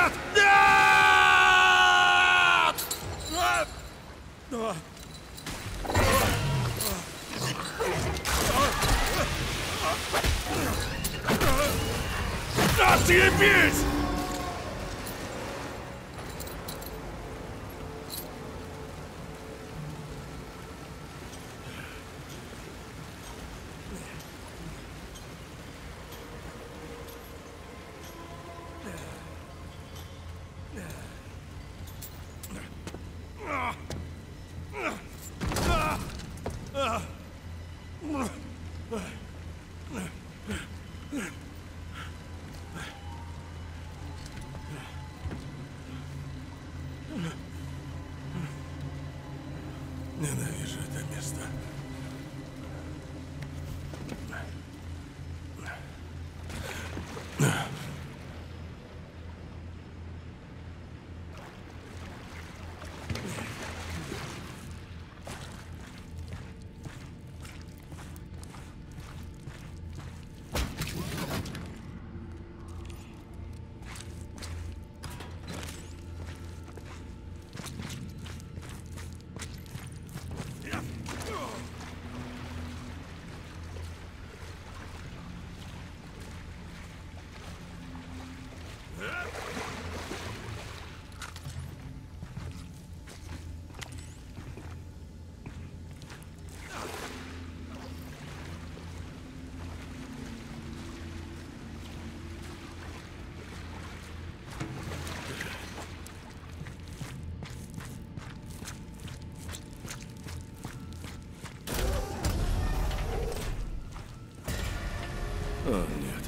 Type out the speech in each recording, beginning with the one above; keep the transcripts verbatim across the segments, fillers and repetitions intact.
Нет! Нет! Отъебись! Ненавижу это место. О, нет.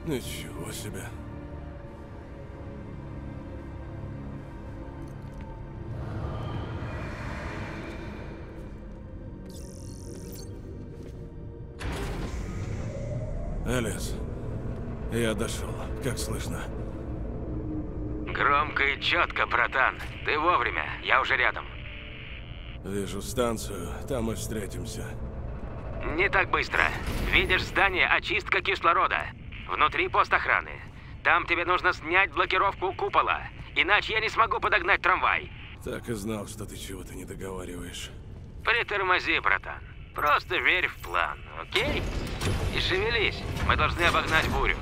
Ничего себе. Элис, я дошел. Как слышно? Громко и четко, братан. Ты вовремя, я уже рядом. Вижу станцию, там мы встретимся. Не так быстро. Видишь здание очистка кислорода. Внутри пост охраны. Там тебе нужно снять блокировку купола. Иначе я не смогу подогнать трамвай. Так и знал, что ты чего-то не договариваешь. Притормози, братан. Просто верь в план, окей? И шевелись. Мы должны обогнать бурю.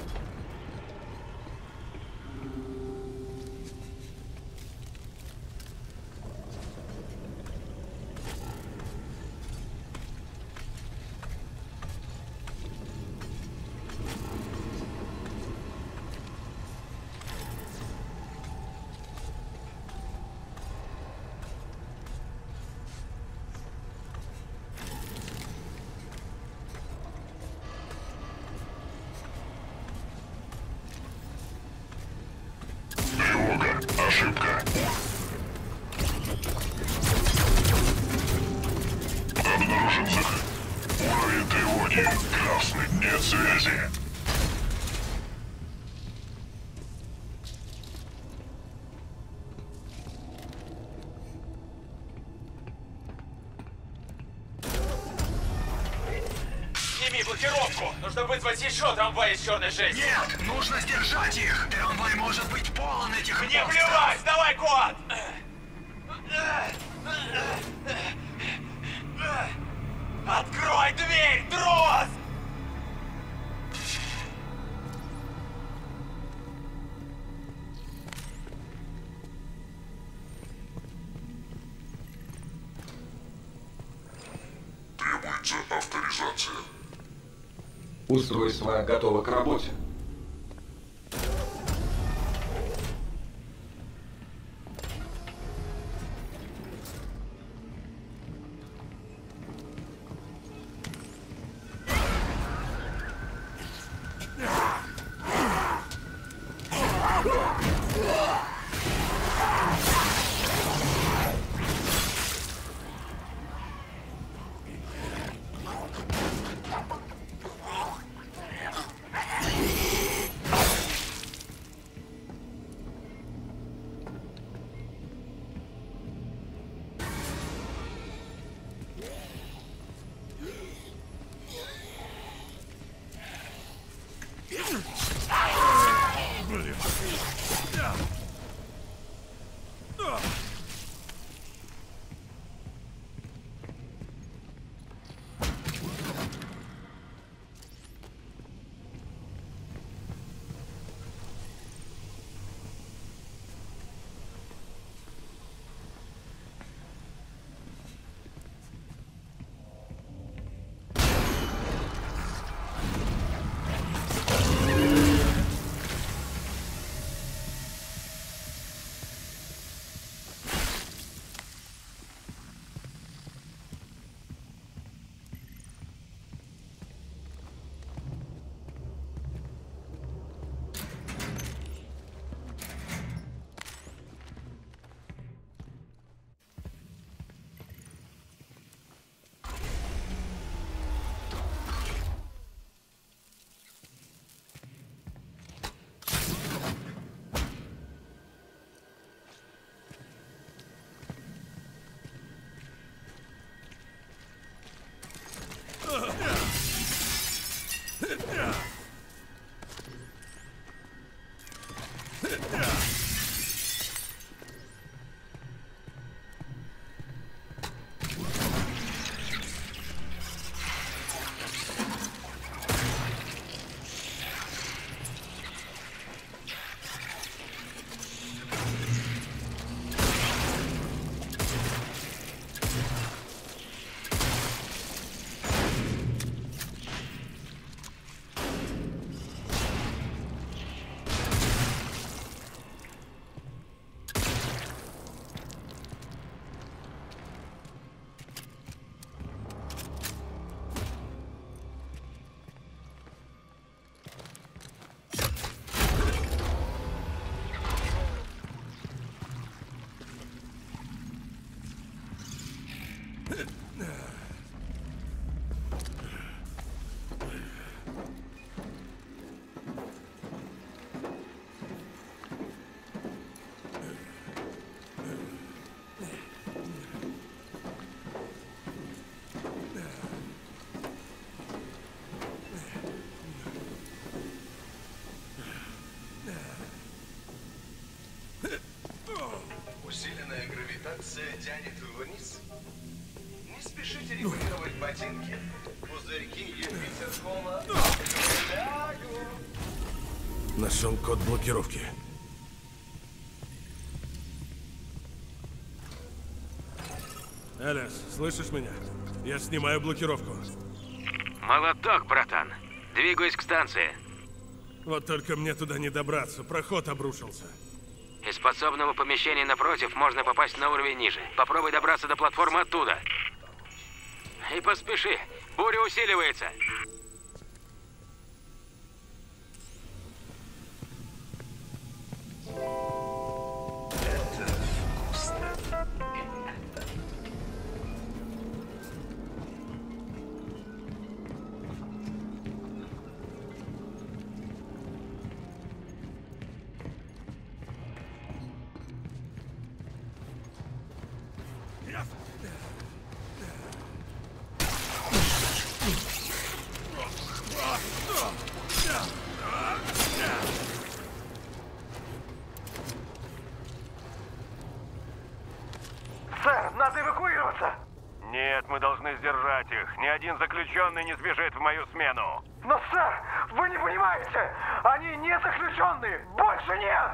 Ошибка. Обнаружен заход. Уровень тревоги. Красный. Нет связи. Сними блокировку! Нужно вызвать еще трамвай из черной жести! Нет! Нужно сдержать их! Трамвай может быть полон этих Мне монстров. плевать! Давай, код! Открой дверь, трус! Требуется авторизация. Устройство готово к работе. регулировать ботинки. Пузырьки Юпитер Кола. Нашел код блокировки. Элис, слышишь меня? Я снимаю блокировку. Молоток, братан. Двигаюсь к станции. Вот только мне туда не добраться, проход обрушился. Из подсобного помещения напротив можно попасть на уровень ниже. Попробуй добраться до платформы оттуда. И поспеши, буря усиливается. Сэр, надо эвакуироваться! Нет, мы должны сдержать их. Ни один заключенный не сбежит в мою смену. Но, сэр, вы не понимаете! Они не заключенные! Больше нет!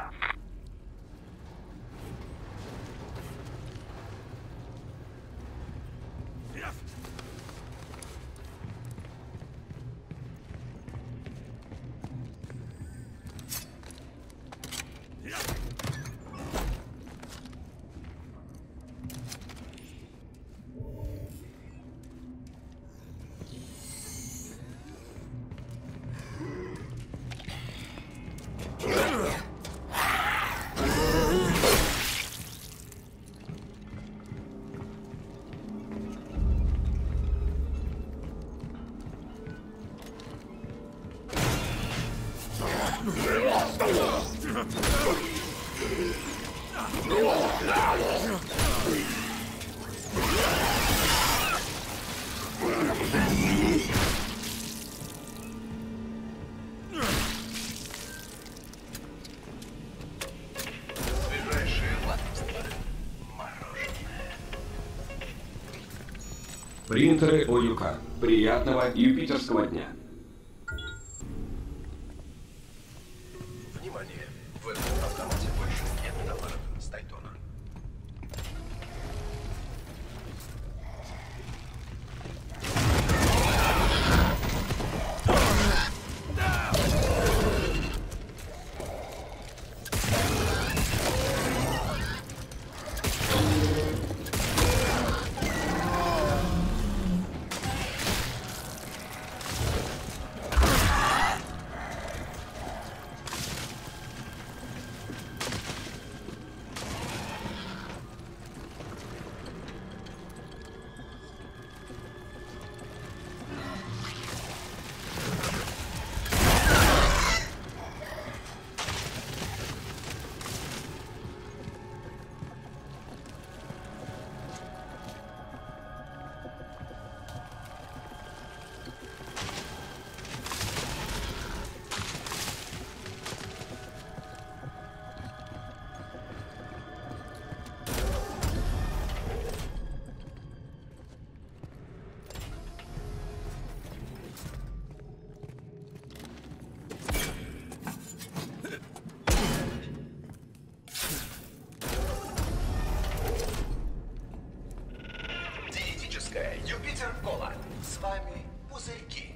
Принтеры ОЮК. Приятного юпитерского дня. Внимание! В этом автомате больше нет товаров с Тайтона. Юпитер Кола. С вами пузырьки.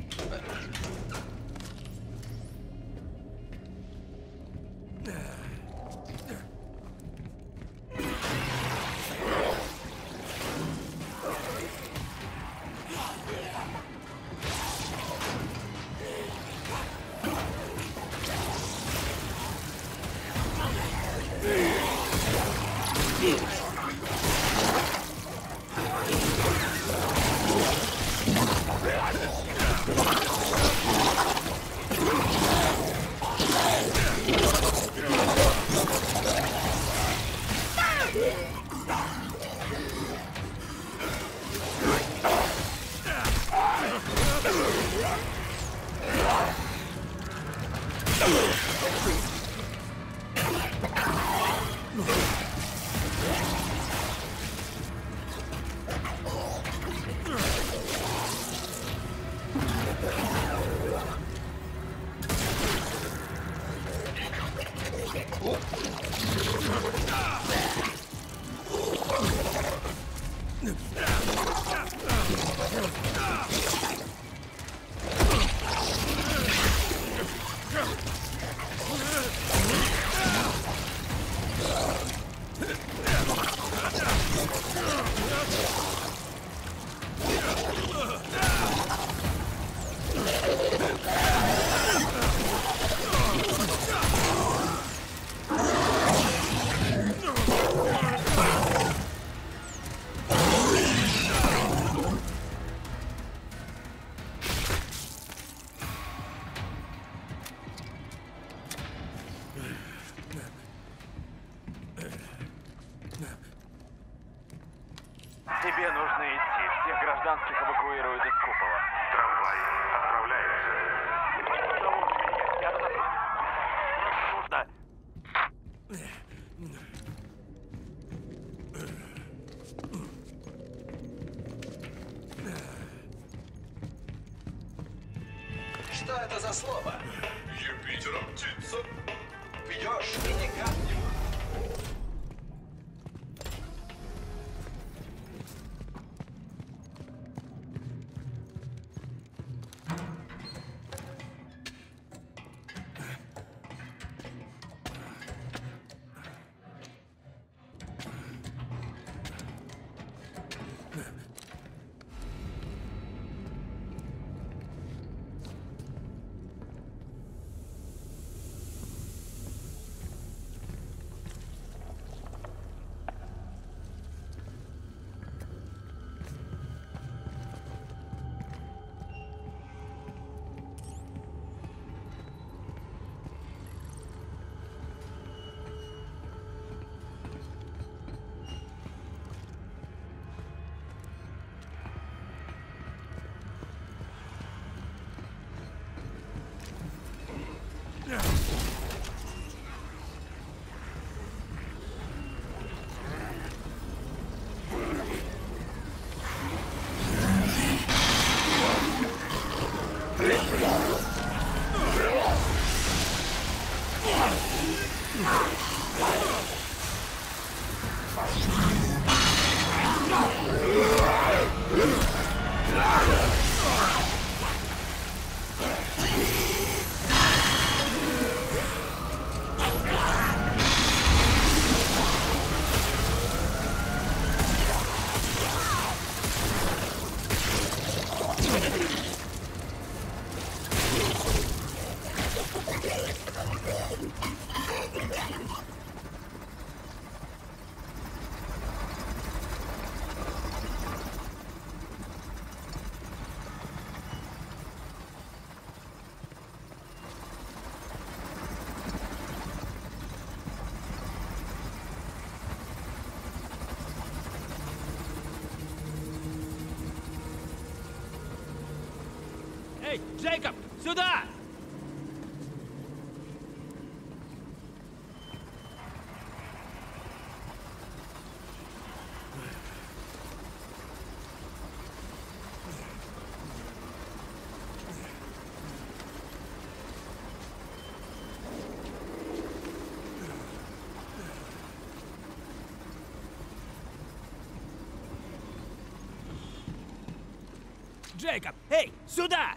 Тебе нужно идти. Всех гражданских эвакуируют из купола. Трамвай отправляется. Я туда нужно. Что это за слово? Юпитером птица. Пьешь и никак не... Эй, Джейкоб, сюда! Джейкоб, эй, сюда!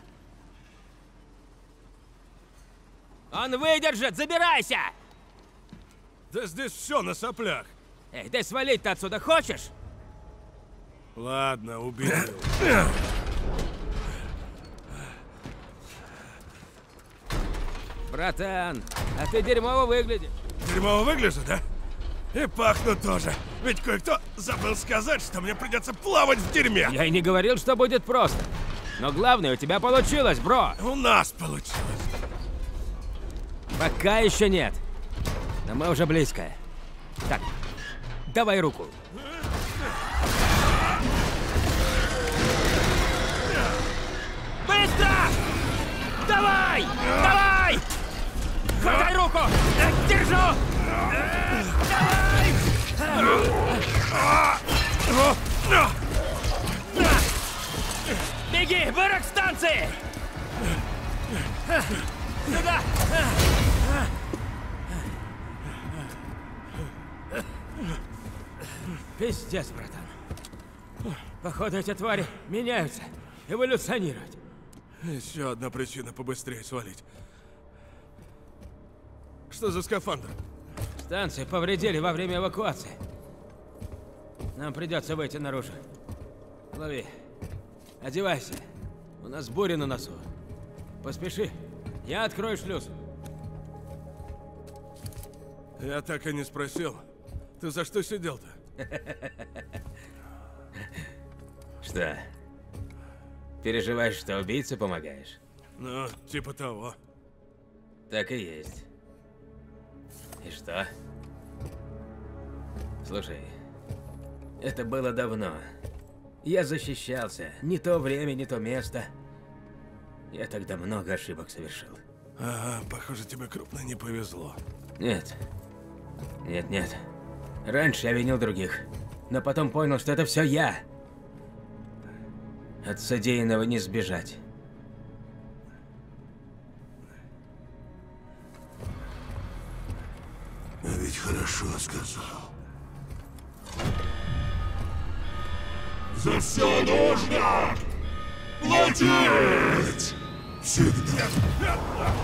Он выдержит, забирайся! Да здесь все на соплях. Эй, ты свалить-то отсюда хочешь? Ладно, убил. Братан, а ты дерьмово выглядишь. Дерьмово выгляжу, да? И пахну тоже. Ведь кое-кто забыл сказать, что мне придется плавать в дерьме. Я и не говорил, что будет просто. Но главное, у тебя получилось, бро. У нас получилось. Пока еще нет. Но мы уже близко. Так, давай руку. Быстро! Давай! Давай! Хватай руку! Держу! Давай! Беги! Вырок станции! Сюда! Пиздец, братан. Походу, эти твари меняются, эволюционируют. Еще одна причина побыстрее свалить. Что за скафандр? Станцию повредили во время эвакуации. Нам придется выйти наружу. Лови. Одевайся. У нас буря на носу. Поспеши. Я открою шлюз. Я так и не спросил. Ты за что сидел-то? Что? Переживаешь, что убийце помогаешь? Ну, типа того. Так и есть. И что? Слушай, это было давно. Я защищался. Не то время, не то место. Я тогда много ошибок совершил. Ага, похоже, тебе крупно не повезло. Нет. Нет, нет. Раньше я винил других, но потом понял, что это все я. От содеянного не сбежать. А ведь хорошо сказал. За все нужно платить! Всегда!